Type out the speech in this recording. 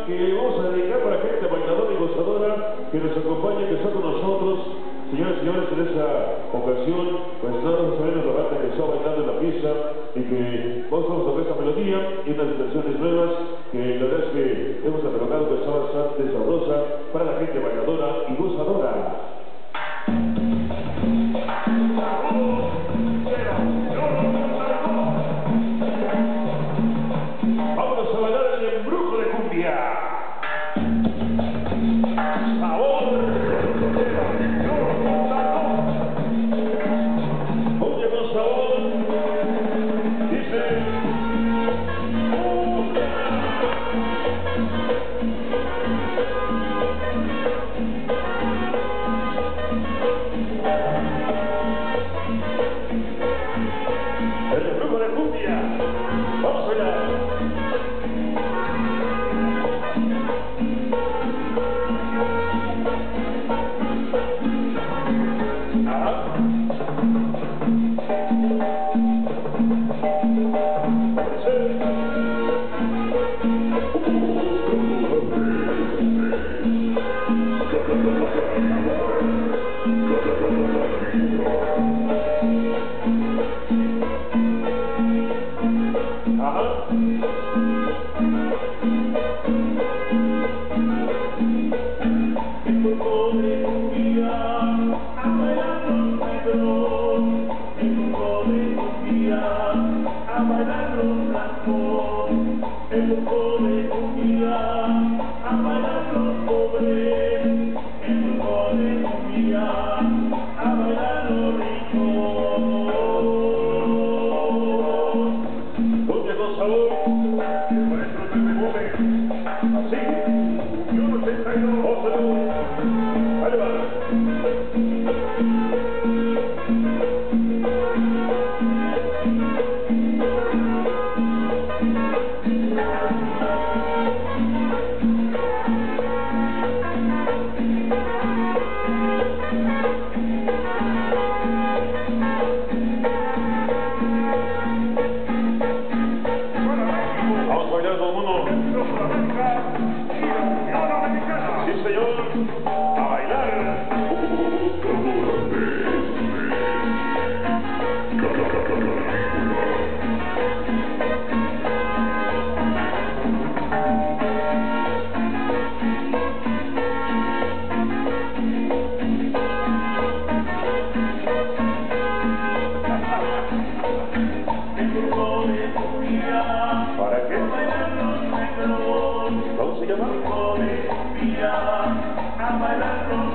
que vamos a dedicar para gente bailadora y gozadora que nos acompaña, que está con nosotros. Señoras y señores, en esta ocasión, pues todos sabemos la banda que está bailando en la pista y que vamos a ver esta melodía y unas versiones nuevas que la verdad es que hemos catalogado que está bastante sabrosa para la gente bailadora y gozadora. Vámonos a bailar el embrujo de cumbia. Sabor. Cumbia con sabor. Dice. El embrujo de cumbia. Vamos a bailar. A bailar los blancos, el grupo de cumbia, a bailar los pobres, el grupo de cumbia, a bailar los ricos. Cumbia con sabor, el maestro se mueve, así, y 1.82, ahí va. Sí, señor, a bailar. ¿Para qué? ¿Cómo se llama? A bailar